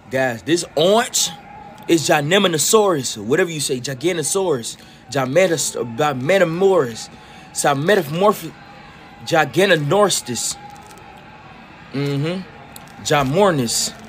Guys, this orange is Ginamanasorous, whatever you say, Giganosaurus, Metamorphous, Metamorphic, Giganosaurus, Jamornis.